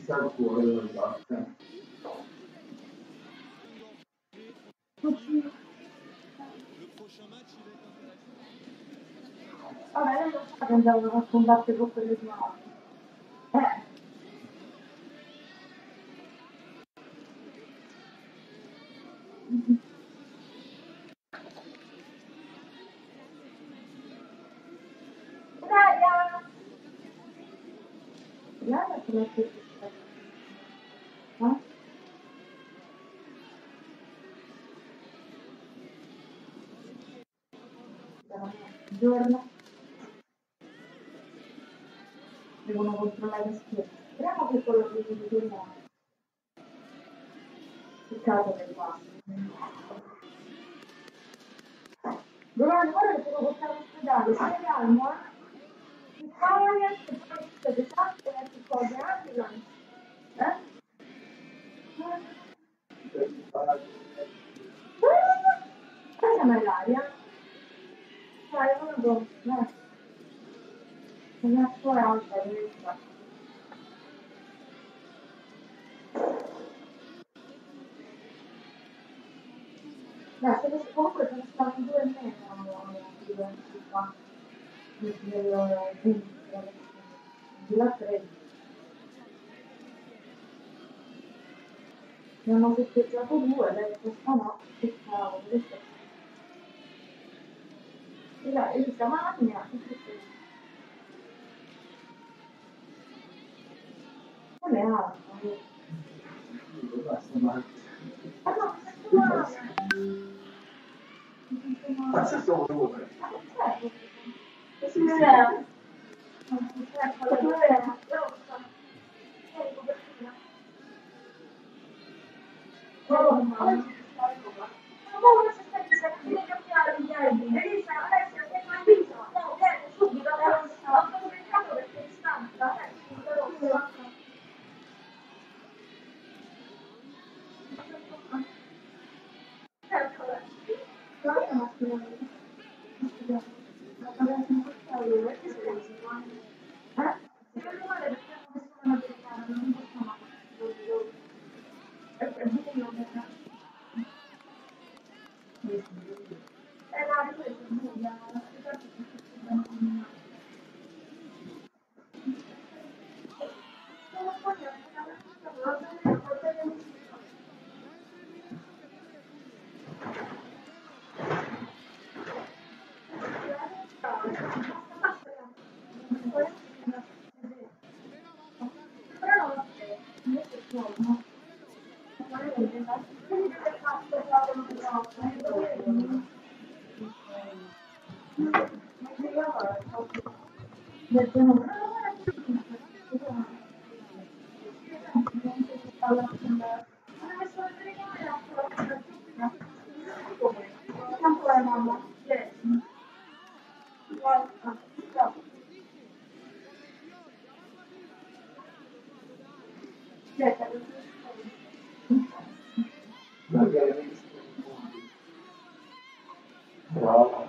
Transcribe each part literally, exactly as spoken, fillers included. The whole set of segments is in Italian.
sta fuori dalla barca. Vabbè, non lo so che andavano a combattere con quelle mani. Eh. Daria! Daria come è che eh? Buongiorno. Devono controllare la schiena. Speriamo che quello che vi dico peccato che qua. Dovevano guardare che devo portare all'ospedale, stai calmo, eh? Il Pioneer, che poi siete esatto, e che cose ambulance. Eh? Cosa mai l'aria? Dai, non lo so, dai. Non è sua alta, questa. Dai, se ne- comunque sono stati due e meno di qua. Nel di là tre. Ne hanno festeggiato due, lei questa no, che cavolo, questo è. E dai, Elisa, mamma, che sei? Non è altro. Basta, ma... Ma no, mi sento male. Mi sento male. Ma c'è solo due. Ma che c'è? Che si vede? Non si c'è, quello dove è? Rossa. Ehi, copertina. Oh, mamma. Ma come si sta dicendo? Devi cambiare gli album. Elisa, Alessia, sei mai visto? No, vieni subito, rossa. Ho dimenticato perché è stanca. Eh, subito rossa. Eccola. Guarda un attimo. Ma parliamo di questo lavoro, perché sei così? Eh? Si vede male perché non messo una americana, non possiamo fare. È per buio, perché... Eh, no, questo è buio, la scoperta è che si chiama... Sono un po' di va bene, va bene. Mamma, Brava.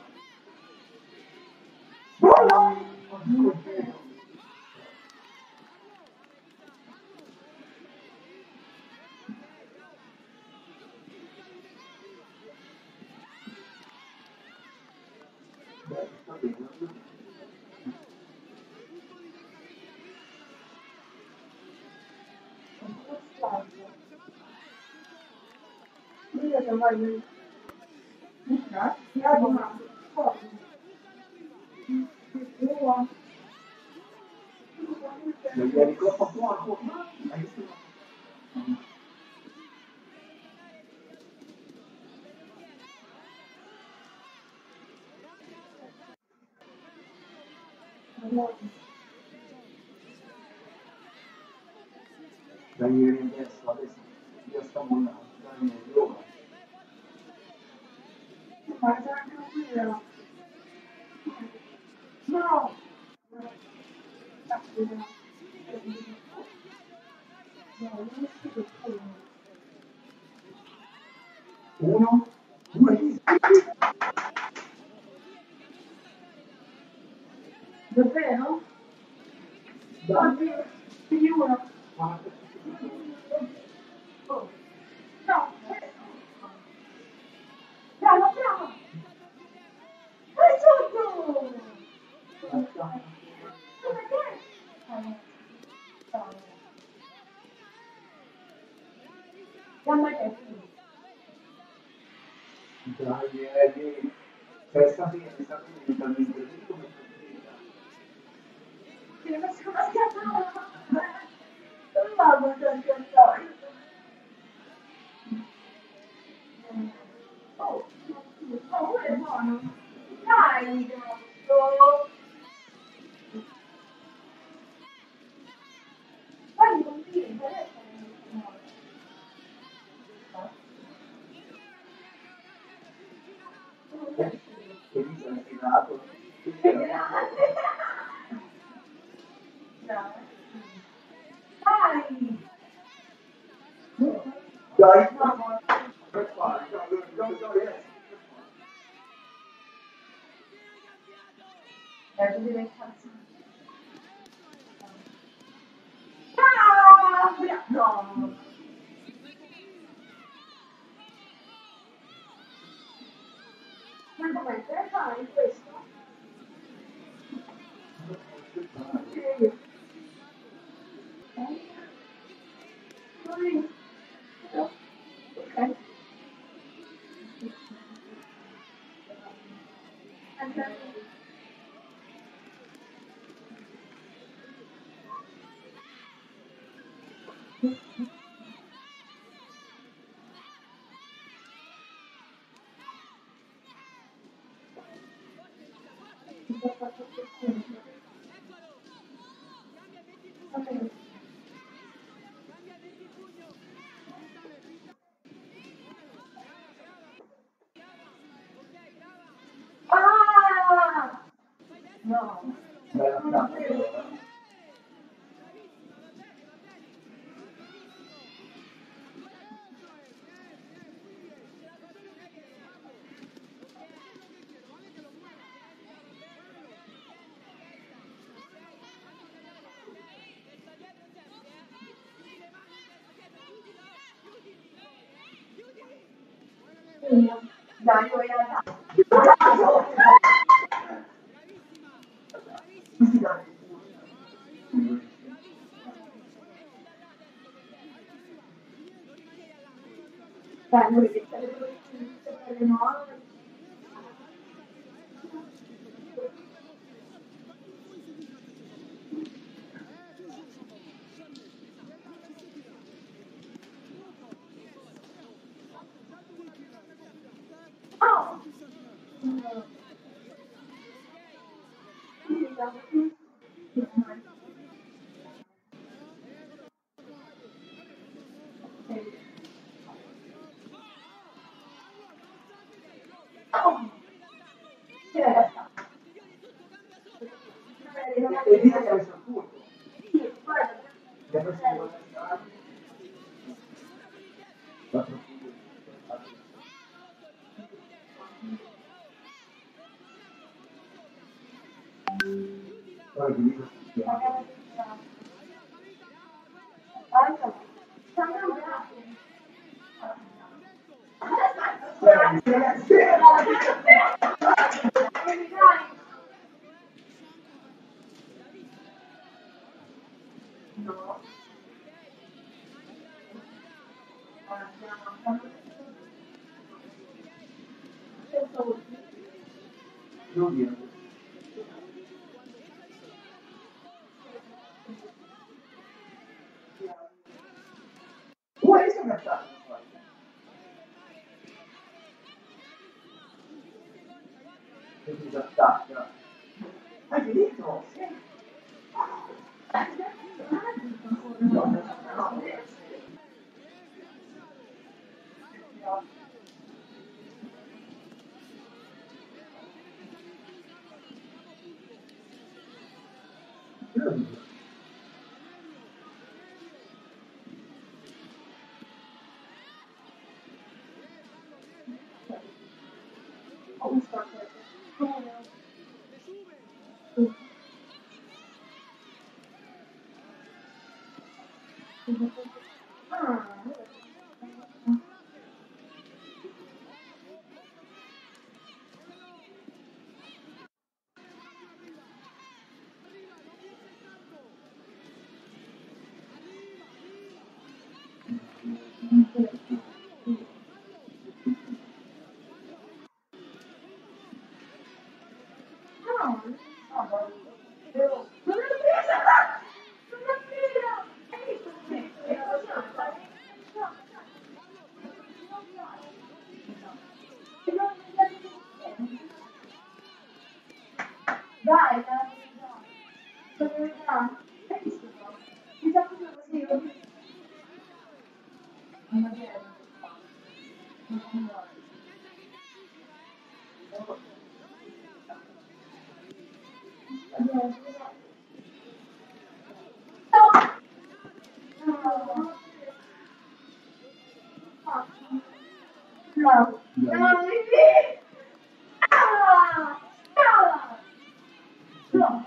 io se voglio la domanda Non mi ricordo poco. Da ieri in adesso, adesso io sto mollando, dai, io. ma c'è anche un video no Uno, due, davvero? dai. Oddio, più di uno Ma Oh, no, bravo, bravo! Vai sotto! Perché? Gamba che dai, eh, cioè, sta bene, sta bene, talmente lì come partita. ti faccio una schiaffata! Non vado a schiaffare! Oh, oh, è buono! Dai, gatto! Vai, non dire, adesso non E lì si è infilato. Dai! Dai, per fare, no, no, no, no, yes. Dai, tu devi farsi. Ah! No! Ma come te fai questo? Sì. Vai. Ok. Ah! No. Bella frase, però, eh. Dai, vuoi andare? Dai, vuoi che te le nuove? Oh! E lì hai messo il punto. Gli ha messo due anni. Quattro punti. Guarda che lì lo sentiamo. No. Non dire. Vuoi essere attaccato? Che si attacca. Hai finito? Sì. No, no, no. Ah, no, no, devo... Non l'ho presa! Non l'ho presa! Hai visto come è emozionata? No, dai, dai, dai. Hai visto? Mi sa proprio così, io... Non è vero. Non muore. No! No! No, Vivi! Ah! Ah! No!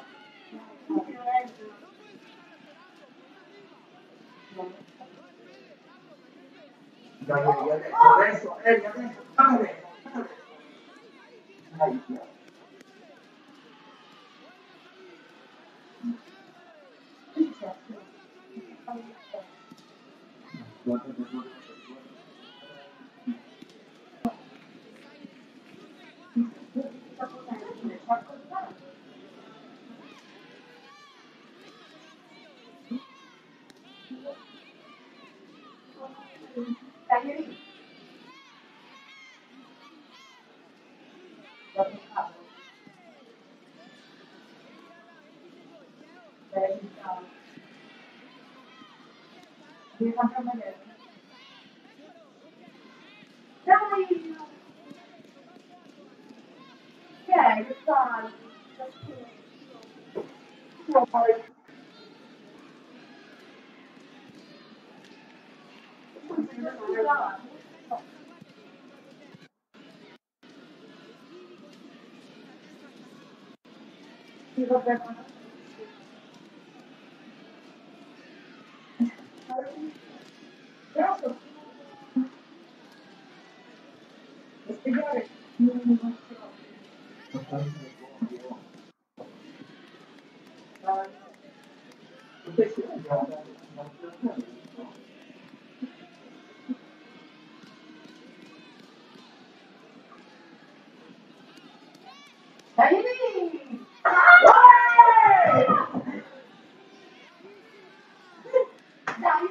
Dai, Eli, adesso, adesso, Eli, adesso, fammi adesso, fammi adesso. Dai, via. Guarda, guarda, guarda. Devi far vedere. Dai! Che è? Che fai? Fuori. Sì, vabbè, ma... Però so spiegare non so. Potessi andare a Dai! Uè! Dai!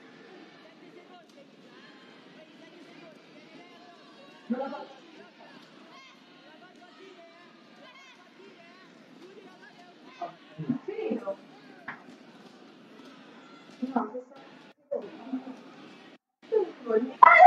Non la faccio. Finito. No, questa...